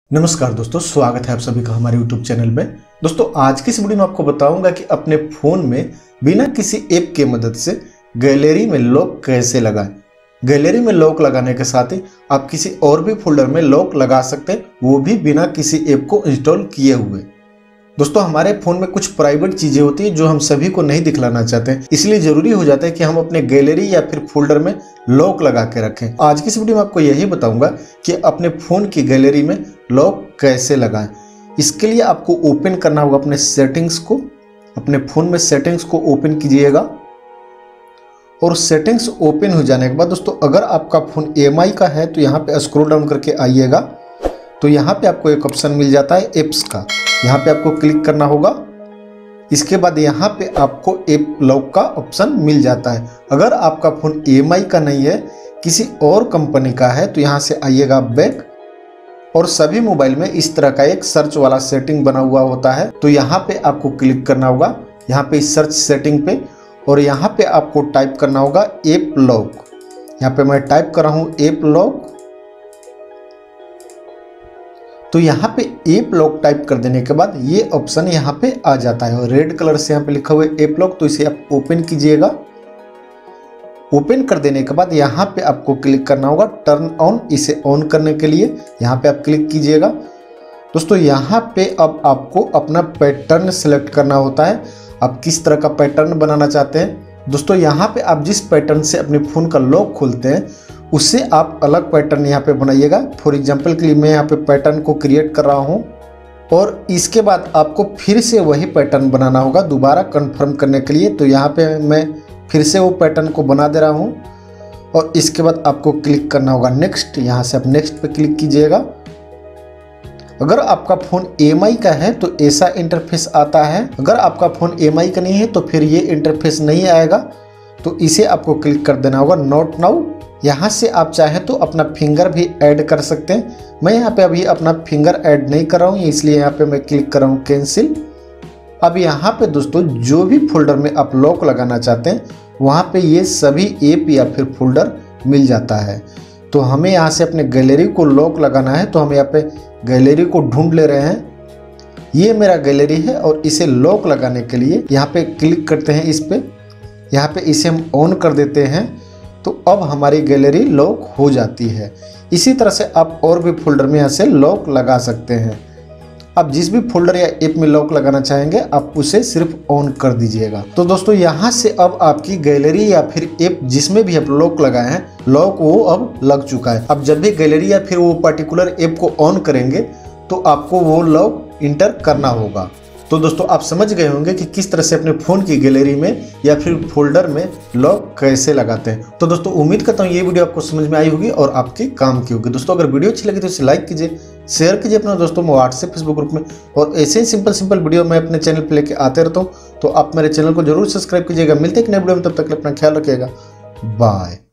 नमस्कार दोस्तों, स्वागत है आप सभी का हमारे YouTube चैनल में। दोस्तों आज की इस वीडियो में आपको बताऊंगा कि अपने फ़ोन में बिना किसी ऐप के मदद से गैलरी में लॉक कैसे लगाएं। गैलरी में लॉक लगाने के साथ ही आप किसी और भी फोल्डर में लॉक लगा सकते हैं, वो भी बिना किसी ऐप को इंस्टॉल किए हुए। दोस्तों हमारे फ़ोन में कुछ प्राइवेट चीज़ें होती हैं जो हम सभी को नहीं दिखलाना चाहते हैं, इसलिए ज़रूरी हो जाता है कि हम अपने गैलरी या फिर फोल्डर में लॉक लगा के रखें। आज की इस वीडियो में आपको यही बताऊंगा कि अपने फ़ोन की गैलरी में लॉक कैसे लगाएं। इसके लिए आपको ओपन करना होगा अपने सेटिंग्स को। अपने फ़ोन में सेटिंग्स को ओपन कीजिएगा और सेटिंग्स ओपन हो जाने के बाद दोस्तों अगर आपका फ़ोन EMI का है तो यहाँ पे स्क्रॉल डाउन करके आइएगा, तो यहाँ पे आपको एक ऑप्शन मिल जाता है ऐप्स का। यहाँ पे आपको क्लिक करना होगा। इसके बाद यहाँ पे आपको ऐप लॉक का ऑप्शन मिल जाता है। अगर आपका फ़ोन EMI का नहीं है, किसी और कंपनी का है, तो यहाँ से आइएगा बैक। और सभी मोबाइल में इस तरह का एक सर्च वाला सेटिंग बना हुआ होता है, तो यहाँ पे आपको क्लिक करना होगा, यहाँ पे सर्च सेटिंग पे, और यहाँ पे आपको टाइप करना होगा ऐप लॉक। यहाँ पे मैं टाइप कर रहा हूँ ऐप लॉक। तो यहाँ पे ऐप लॉक टाइप कर देने के बाद ये ऑप्शन यहाँ पे आ जाता है और रेड कलर से यहाँ पे लिखा हुआ है ऐप लॉक, तो इसे आप ओपन कीजिएगा। ओपन कर देने के बाद यहाँ पे आपको क्लिक करना होगा टर्न ऑन। इसे ऑन करने के लिए यहाँ पे आप क्लिक कीजिएगा। दोस्तों यहाँ पे अब आपको अपना पैटर्न सेलेक्ट करना होता है, आप किस तरह का पैटर्न बनाना चाहते हैं। दोस्तों यहाँ पे आप जिस पैटर्न से अपने फ़ोन का लॉक खोलते हैं उससे आप अलग पैटर्न यहाँ पे बनाइएगा। फॉर एग्जांपल के लिए मैं यहाँ पे पैटर्न को क्रिएट कर रहा हूँ और इसके बाद आपको फिर से वही पैटर्न बनाना होगा दोबारा कंफर्म करने के लिए। तो यहाँ पे मैं फिर से वो पैटर्न को बना दे रहा हूँ और इसके बाद आपको क्लिक करना होगा नेक्स्ट। यहाँ से आप नेक्स्ट पे क्लिक कीजिएगा। अगर आपका फ़ोन EMI का है तो ऐसा इंटरफेस आता है, अगर आपका फ़ोन EMI का नहीं है तो फिर ये इंटरफेस नहीं आएगा। तो इसे आपको क्लिक कर देना होगा नॉट नाउ। यहाँ से आप चाहे तो अपना फिंगर भी ऐड कर सकते हैं। मैं यहाँ पे अभी अपना फिंगर ऐड नहीं कर रहा हूँ, इसलिए यहाँ पे मैं क्लिक कर रहा हूँ कैंसिल। अब यहाँ पे दोस्तों जो भी फोल्डर में आप लॉक लगाना चाहते हैं वहाँ पे ये सभी ऐप या फिर फोल्डर मिल जाता है। तो हमें यहाँ से अपने गैलरी को लॉक लगाना है, तो हम यहाँ पे गैलरी को ढूंढ ले रहे हैं। ये मेरा गैलरी है और इसे लॉक लगाने के लिए यहाँ पे क्लिक करते हैं इस पे। यहाँ पे इसे हम ऑन कर देते हैं, तो अब हमारी गैलरी लॉक हो जाती है। इसी तरह से आप और भी फोल्डर में यहाँ से लॉक लगा सकते हैं। आप जिस भी फोल्डर या ऐप में लॉक लगाना चाहेंगे आप उसे सिर्फ ऑन कर दीजिएगा। तो दोस्तों यहाँ से अब आपकी गैलरी या फिर ऐप जिसमें भी आप लॉक लगाए हैं, लॉक वो अब लग चुका है। अब जब भी गैलरी या फिर वो पर्टिकुलर ऐप को ऑन करेंगे तो आपको वो लॉक इंटर करना होगा। तो दोस्तों आप समझ गए होंगे कि किस तरह से अपने फ़ोन की गैलरी में या फिर फोल्डर में लॉक कैसे लगाते हैं। तो दोस्तों उम्मीद करता हूँ ये वीडियो आपको समझ में आई होगी और आपके काम की होगी। दोस्तों अगर वीडियो अच्छी लगी तो इसे लाइक कीजिए, शेयर कीजिए अपने दोस्तों में, व्हाट्सएप फेसबुक ग्रुप में। और ऐसे ही सिंपल वीडियो मैं अपने चैनल पर लेके आते रहता हूँ, तो आप मेरे चैनल को जरूर सब्सक्राइब कीजिएगा। मिलते हैं एक नए वीडियो में, तब तक अपना ख्याल रखिएगा। बाय।